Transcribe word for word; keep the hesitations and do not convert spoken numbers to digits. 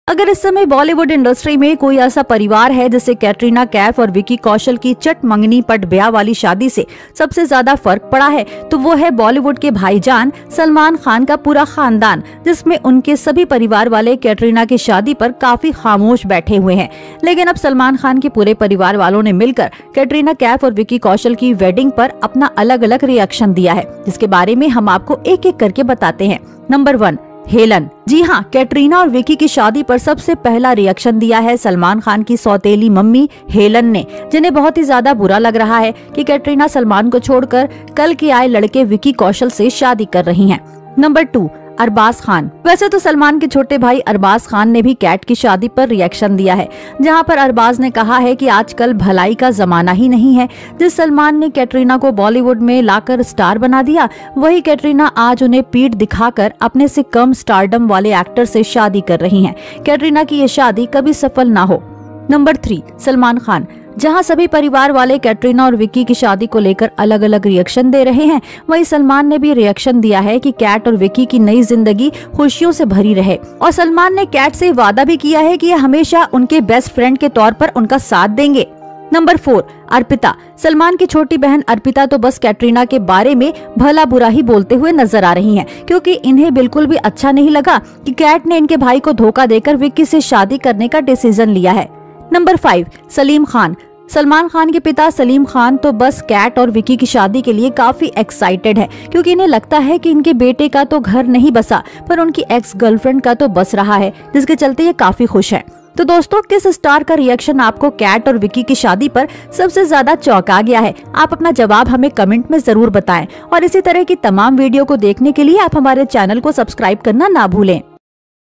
अगर इस समय बॉलीवुड इंडस्ट्री में कोई ऐसा परिवार है जिसे कैटरीना कैफ और विकी कौशल की चट मंगनी पट ब्याह वाली शादी से सबसे ज्यादा फर्क पड़ा है तो वो है बॉलीवुड के भाईजान सलमान खान का पूरा खानदान, जिसमें उनके सभी परिवार वाले कैटरीना की शादी पर काफी खामोश बैठे हुए हैं। लेकिन अब सलमान खान के पूरे परिवार वालों ने मिलकर कैटरीना कैफ और विकी कौशल की वेडिंग पर अपना अलग अलग रिएक्शन दिया है, जिसके बारे में हम आपको एक एक करके बताते हैं। Number one, Helen. जी हाँ, कैटरीना और विकी की शादी पर सबसे पहला रिएक्शन दिया है सलमान खान की सौतेली मम्मी हेलन ने, जिन्हें बहुत ही ज्यादा बुरा लग रहा है कि कैटरीना सलमान को छोड़कर कल के आए लड़के विकी कौशल से शादी कर रही हैं। Number two, Arbaaz Khan. वैसे तो सलमान के छोटे भाई अरबाज खान ने भी कैट की शादी पर रिएक्शन दिया है, जहां पर अरबाज ने कहा है कि आजकल भलाई का जमाना ही नहीं है। जिस सलमान ने कैटरीना को बॉलीवुड में लाकर स्टार बना दिया, वही कैटरीना आज उन्हें पीठ दिखाकर अपने से कम स्टारडम वाले एक्टर से शादी कर रही हैं। कैटरीना की ये शादी कभी सफल ना हो। Number three, Salman Khan. जहां सभी परिवार वाले कैटरीना और विकी की शादी को लेकर अलग अलग रिएक्शन दे रहे हैं, वहीं सलमान ने भी रिएक्शन दिया है कि कैट और विकी की नई जिंदगी खुशियों से भरी रहे। और सलमान ने कैट से वादा भी किया है कि ये हमेशा उनके बेस्ट फ्रेंड के तौर पर उनका साथ देंगे। Number four, Arpita. सलमान की छोटी बहन अर्पिता तो बस कैटरीना के बारे में भला बुरा ही बोलते हुए नजर आ रही हैं, क्योंकि इन्हें बिल्कुल भी अच्छा नहीं लगा कि कैट ने इनके भाई को धोखा देकर विक्की से शादी करने का डिसीजन लिया है। Number five, Salim Khan. सलमान खान के पिता सलीम खान तो बस कैट और विकी की शादी के लिए काफी एक्साइटेड है, क्योंकि इन्हें लगता है कि इनके बेटे का तो घर नहीं बसा पर उनकी एक्स गर्लफ्रेंड का तो बस रहा है, जिसके चलते ये काफी खुश है। तो दोस्तों, किस स्टार का रिएक्शन आपको कैट और विकी की शादी पर सबसे ज्यादा चौंका गया है? आप अपना जवाब हमें कमेंट में जरूर बताएं और इसी तरह की तमाम वीडियो को देखने के लिए आप हमारे चैनल को सब्सक्राइब करना ना भूलें।